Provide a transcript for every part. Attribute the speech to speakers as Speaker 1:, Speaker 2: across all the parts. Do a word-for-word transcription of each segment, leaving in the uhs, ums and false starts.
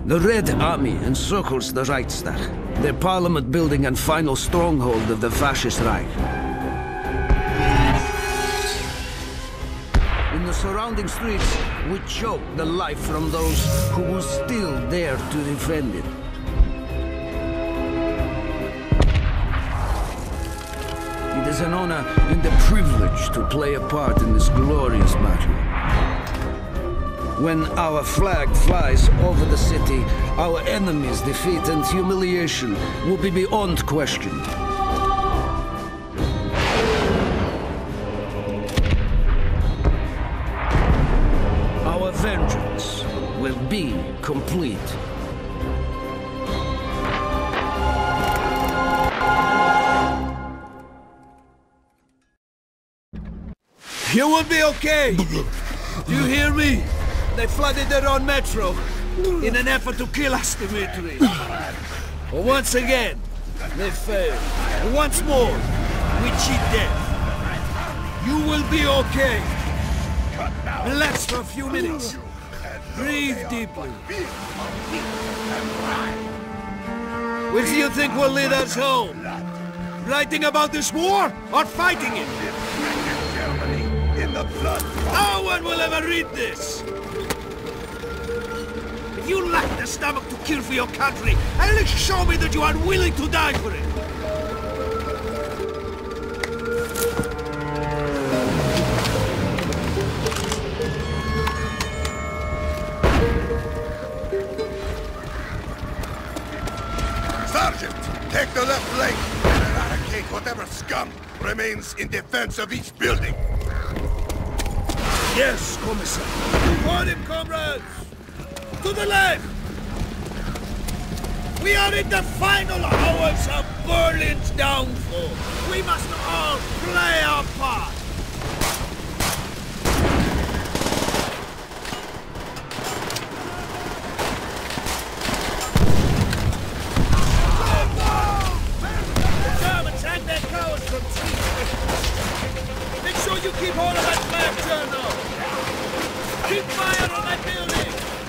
Speaker 1: The Red Army encircles the Reichstag, the parliament building and final stronghold of the Fascist Reich. In the surrounding streets, we choke the life from those who will still dare to defend it. It is an honor and a privilege to play a part in this glorious battle. When our flag flies over the city, our enemies' defeat and humiliation will be beyond question. Our vengeance will be complete.
Speaker 2: You will be okay! Do you hear me? They flooded their own metro in an effort to kill us, Dimitri. But once again, they failed. And once more, we cheat death. You will be okay. Relax for a few minutes. Breathe deeply. Which do you think will lead us home? Writing about this war or fighting it? No one will ever read this! If you lack the stomach to kill for your country, at least show me that you are willing to die for it!
Speaker 3: Sergeant, take the left lane and eradicate whatever scum remains in defense of each building.
Speaker 2: Yes, Commissar. For him, comrades! To the left! We are in the final hours of Berlin's downfall. We must all play our part. The Germans hang their cowards from trees. Make sure you keep hold of that flag, Colonel. Keep fire on that building!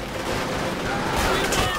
Speaker 2: Be ready!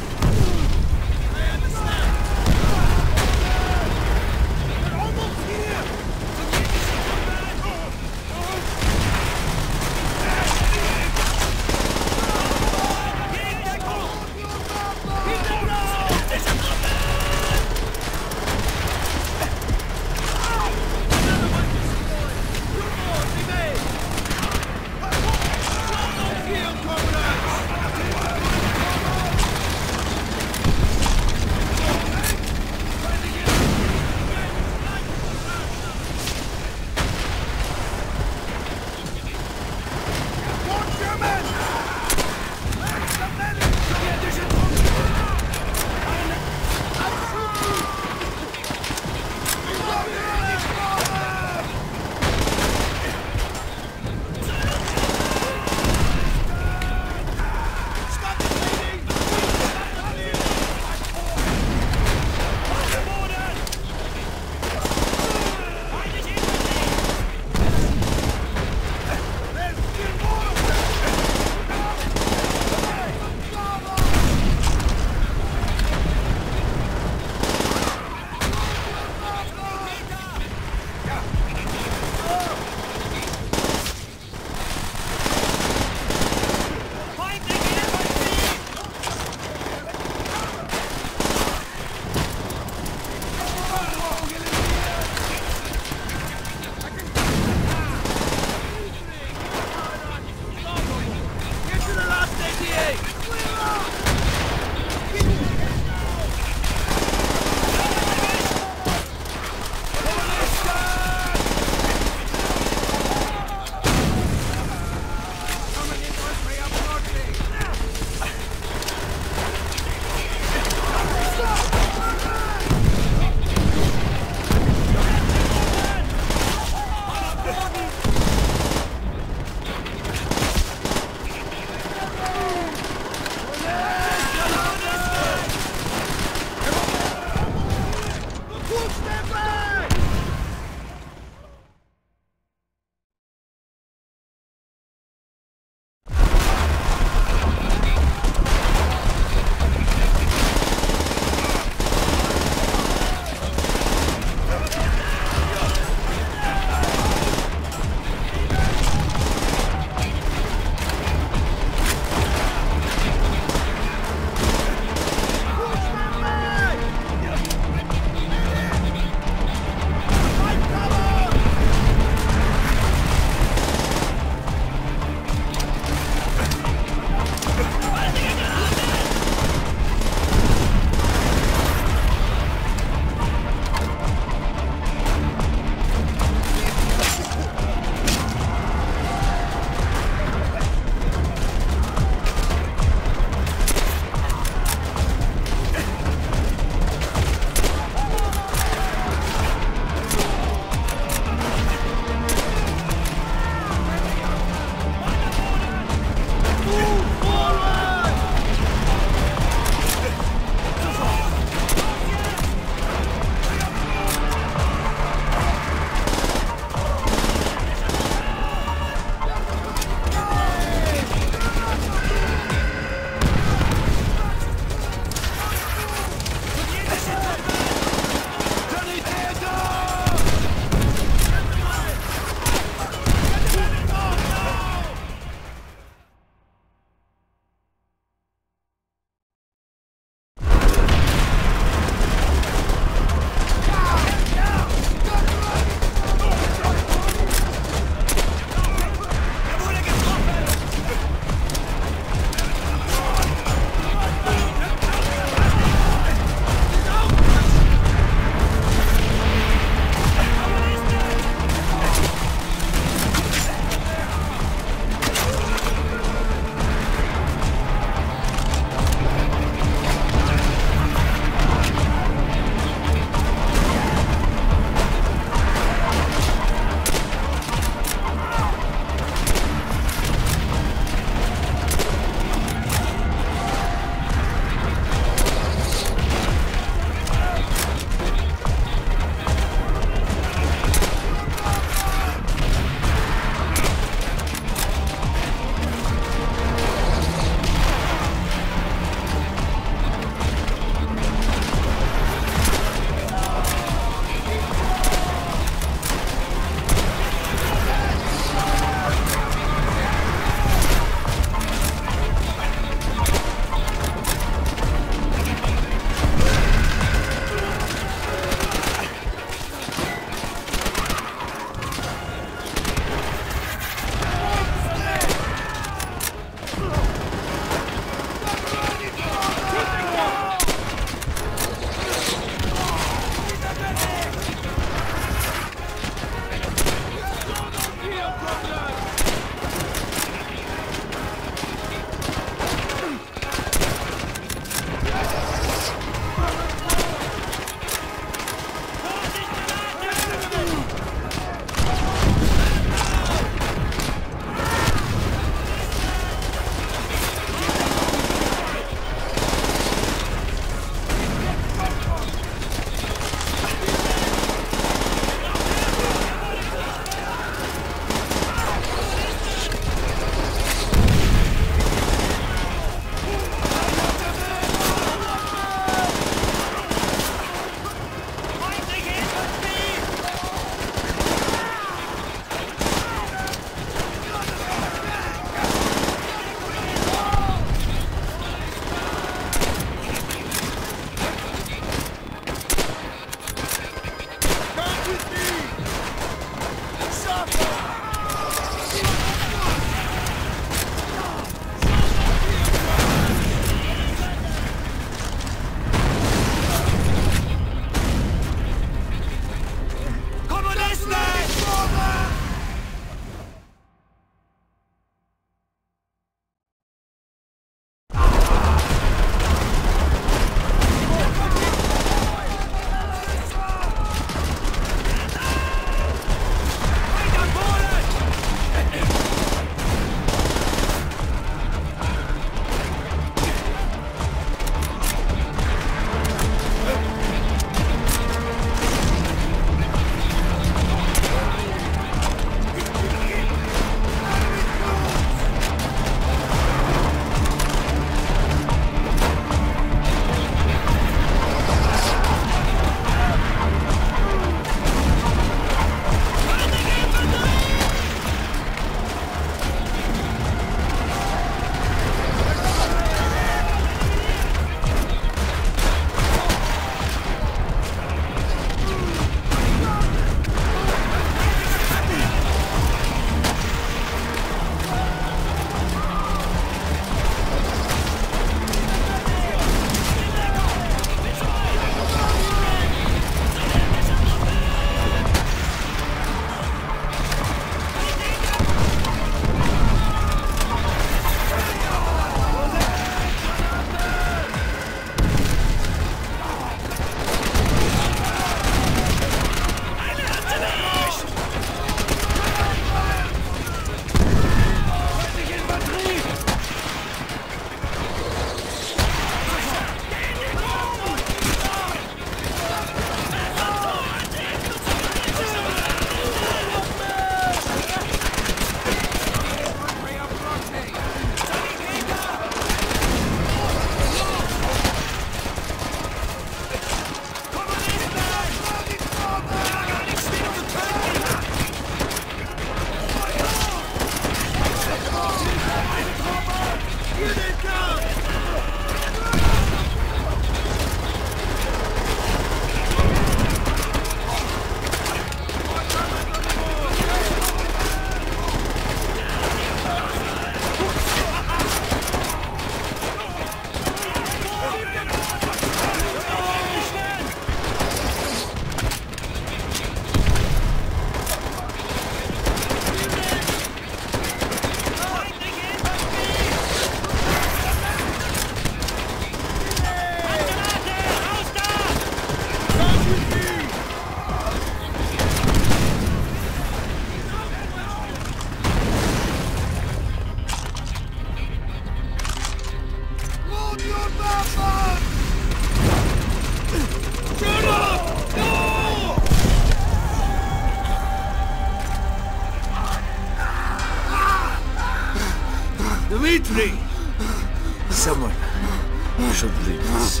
Speaker 2: Dimitri! Someone should read this.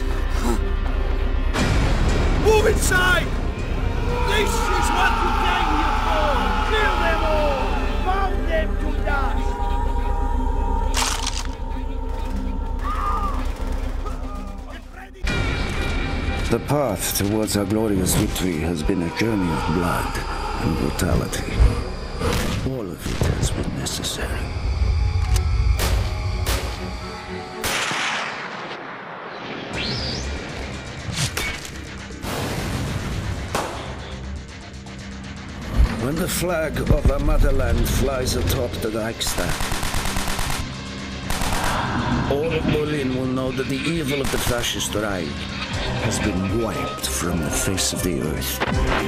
Speaker 2: Move inside! This is what you came here for! Kill them all! Pound them to dust!
Speaker 1: The path towards our glorious victory has been a journey of blood and brutality. All of it has been necessary. When the flag of our motherland flies atop the Reichstag, all of Berlin will know that the evil of the fascist Reich has been wiped from the face of the earth.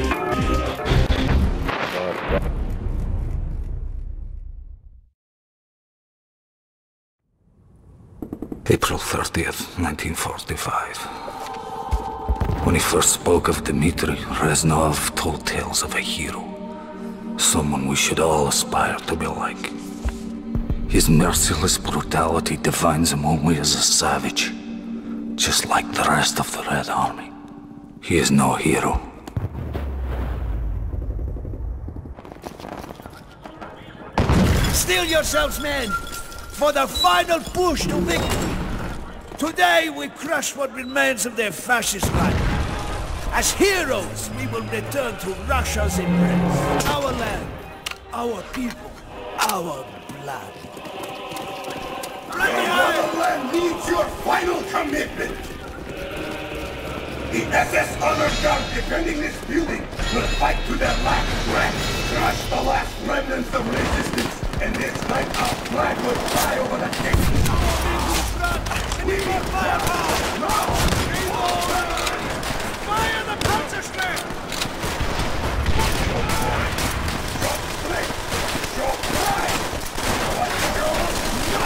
Speaker 4: April thirtieth, nineteen forty-five. When he first spoke of Dmitri, Reznov told tales of a hero. Someone we should all aspire to be like. His merciless brutality defines him only as a savage, just like the rest of the Red Army. He is no hero.
Speaker 2: Steel yourselves, men, for the final push to victory. Today we crush what remains of their fascist life. As heroes, we will return to Russia's embrace. Our land, our people, our blood.
Speaker 3: The motherland needs your final commitment! The S S Honor Guard defending this building will fight to their last breath, crush the last remnants of resistance, and this night our flag will fly over the city. We will fire now!
Speaker 2: Fire the Panzerschlag!
Speaker 3: Show strength! Show pride! Show no!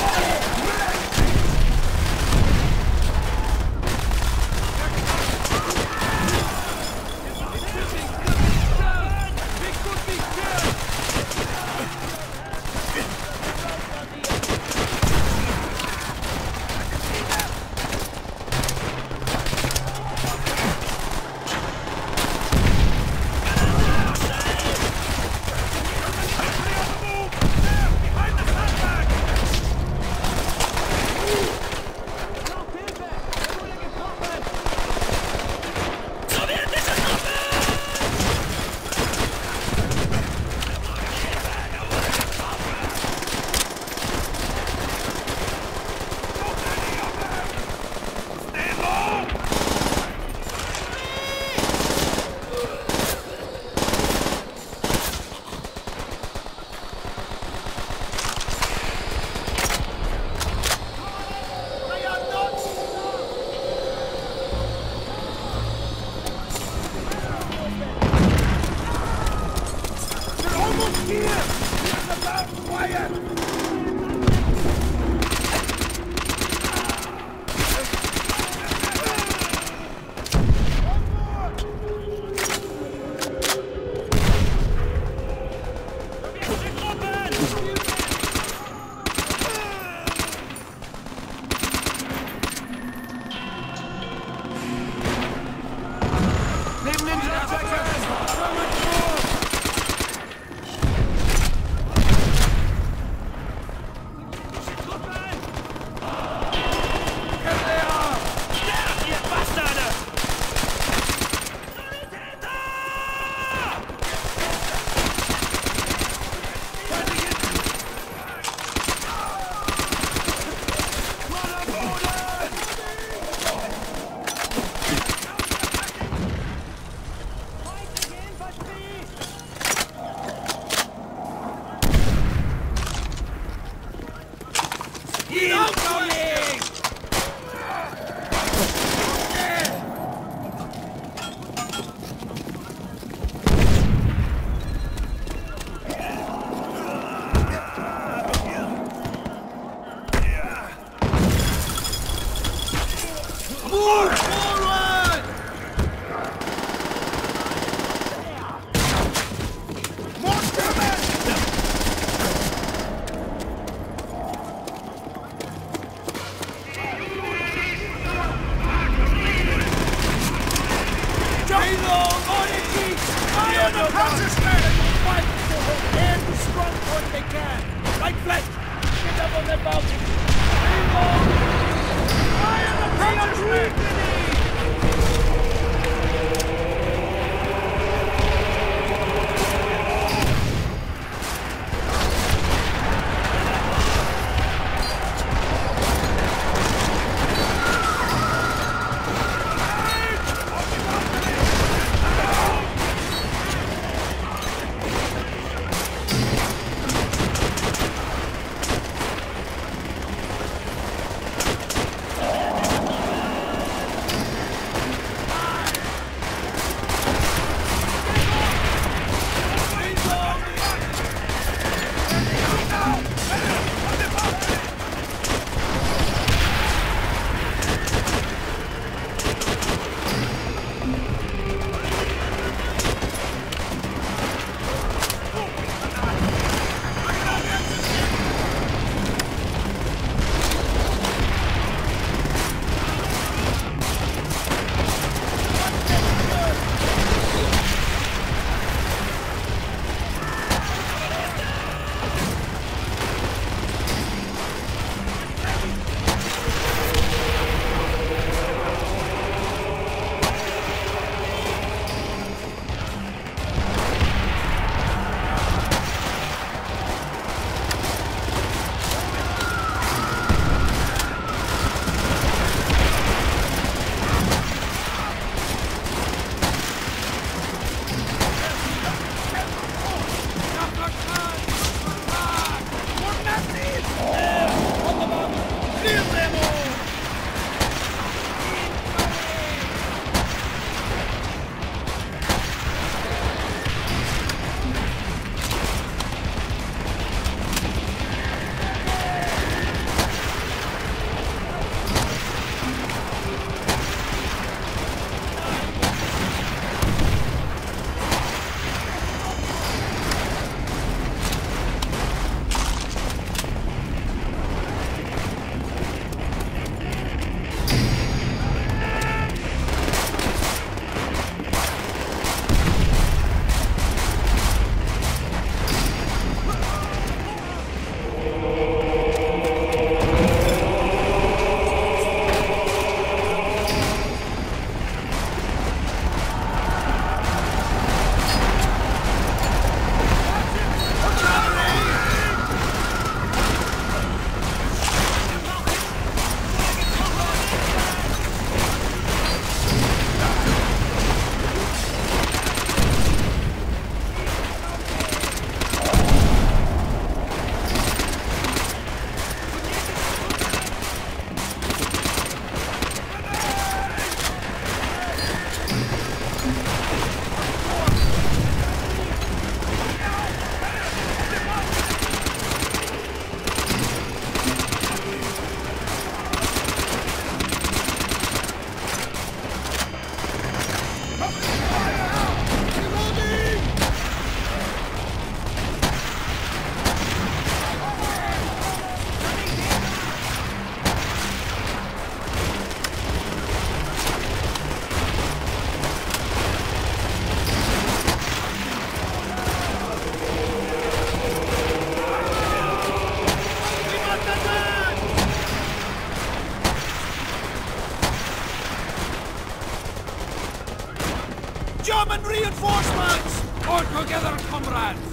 Speaker 2: comrades!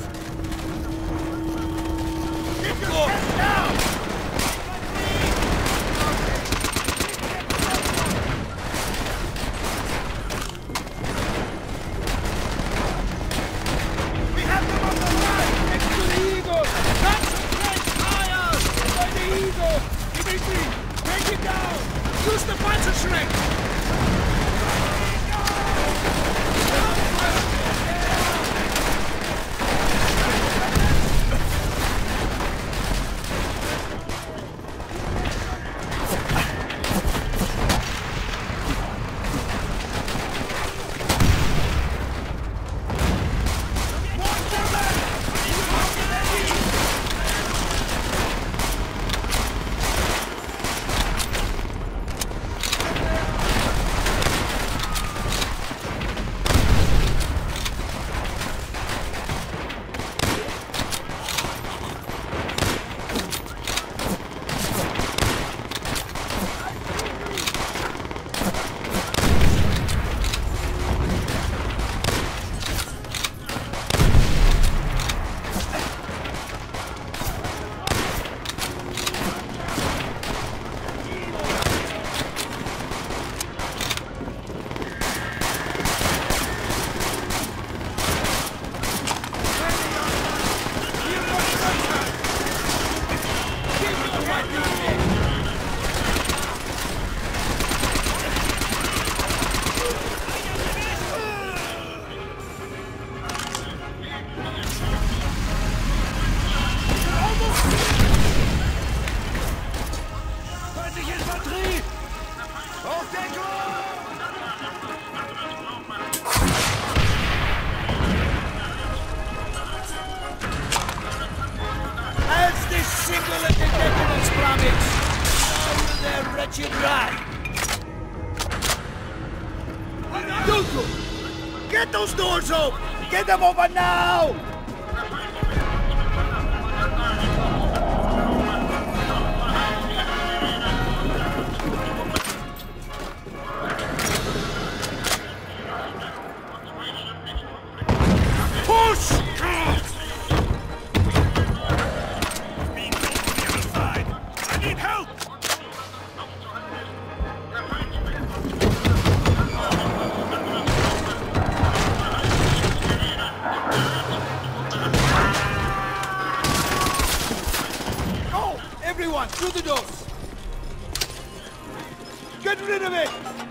Speaker 2: Keep your head down! We have them on the right, next to the eagle! Concentrate fire! By the eagle! Dimitri, take it down! Use the Panzerschreck! Get those doors open! Get them open now! Push! Being built on the other side. I need help! Everyone, through the doors! Get rid of it!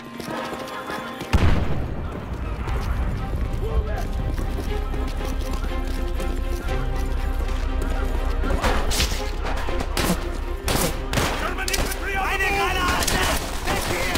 Speaker 2: German infantry on the move! Back here!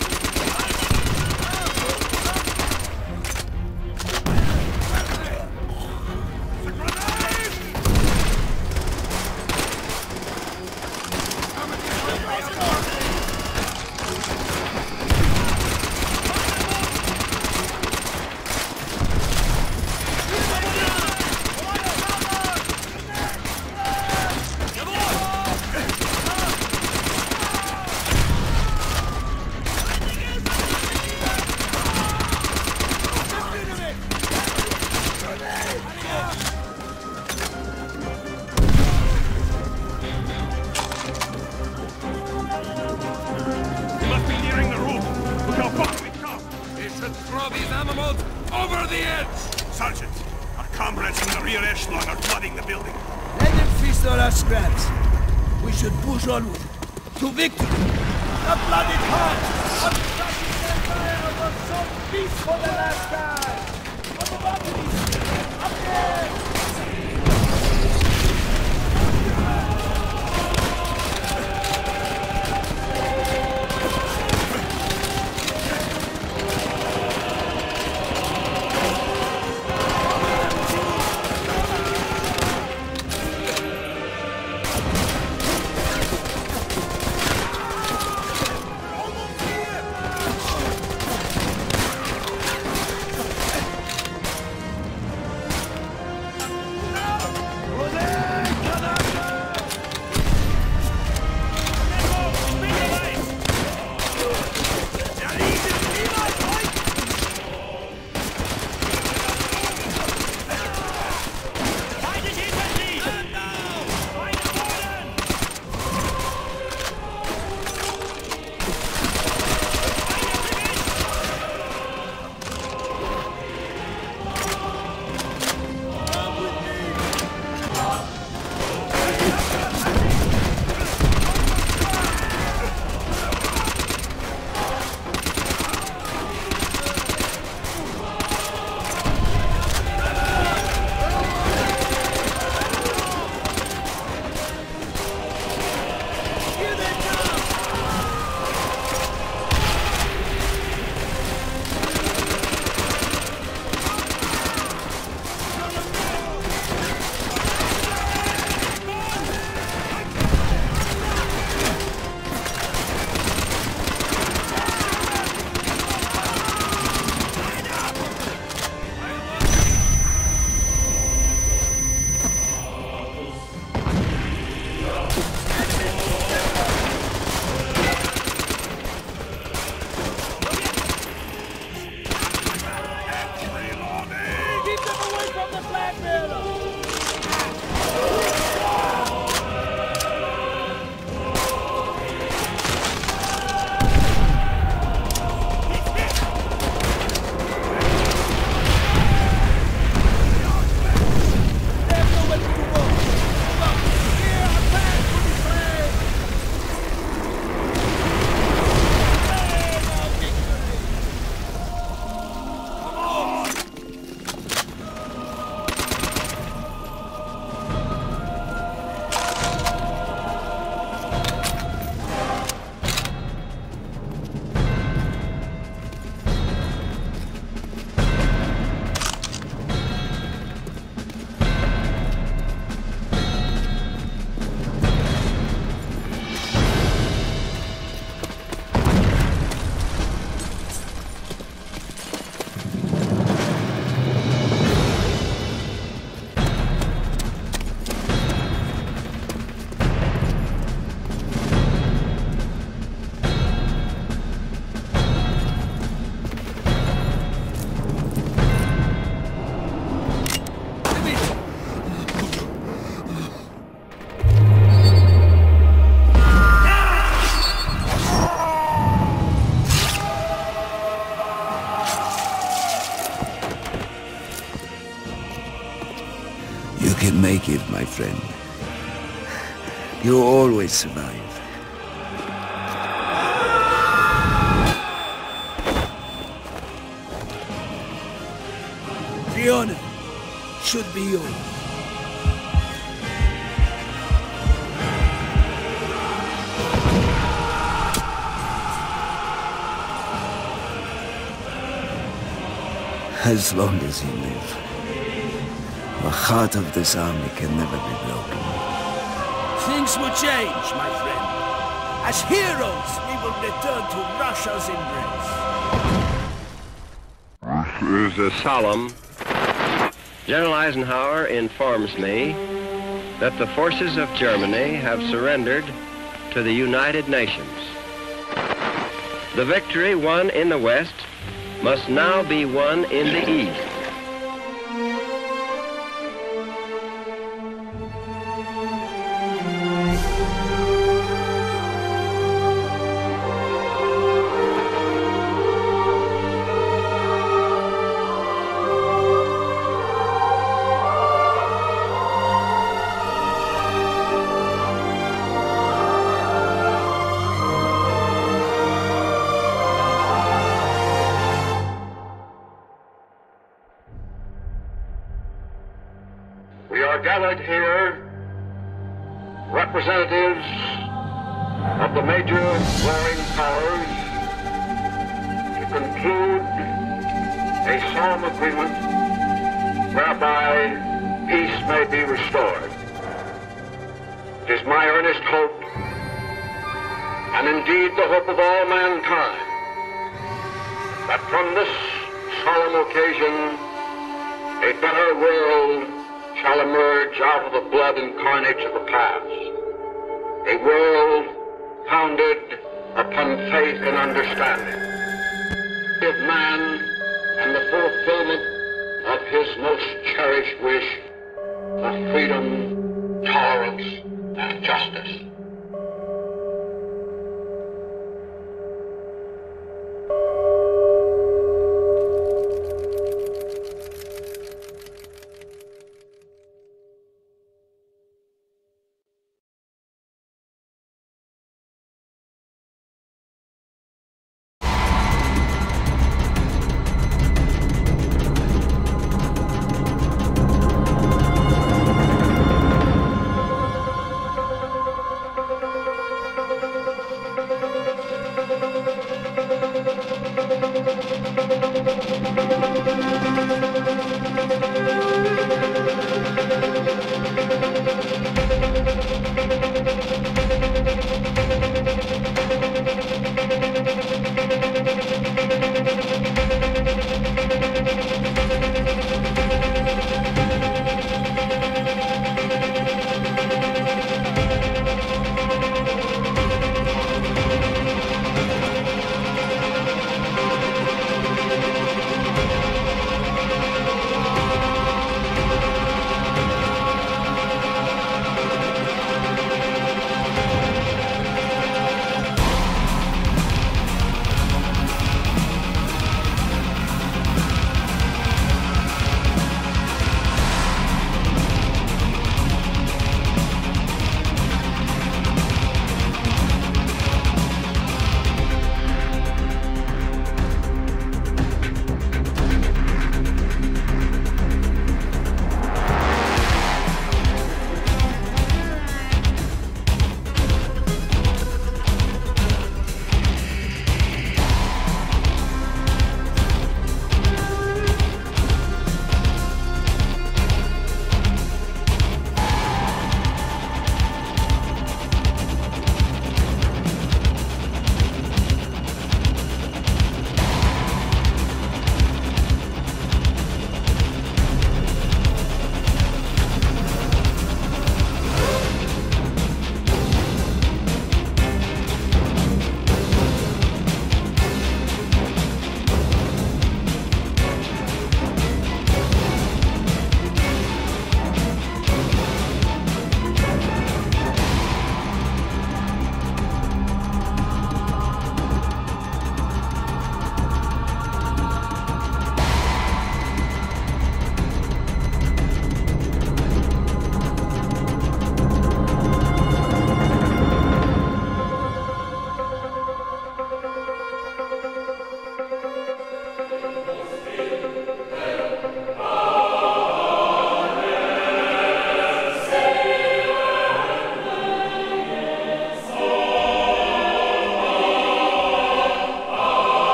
Speaker 2: Over the edge! Sergeant, our comrades in the rear echelon are flooding the building. Let them feast on our scraps. We should push onward. To victory! The blooded heart! A crushing empire of the soul beast for the last time! Up above me! Up there!
Speaker 1: can make it, my friend. You always survive.
Speaker 2: The honor should be yours.
Speaker 1: As long as you live, the heart of this army can never be broken.
Speaker 2: Things will change, my friend. As heroes, we will return to Russia's embrace.
Speaker 5: This is solemn. General Eisenhower informs me that the forces of Germany have surrendered to the United Nations. The victory won in the West must now be won in the East.
Speaker 6: We are gathered here, representatives of the major warring powers, to conclude a solemn agreement whereby peace may be restored. It is my earnest hope, and indeed the hope of all mankind, that from this solemn occasion a better world shall emerge out of the blood and carnage of the past. A world founded upon faith and understanding of man and the fulfillment of his most cherished wish of freedom, tolerance, and justice.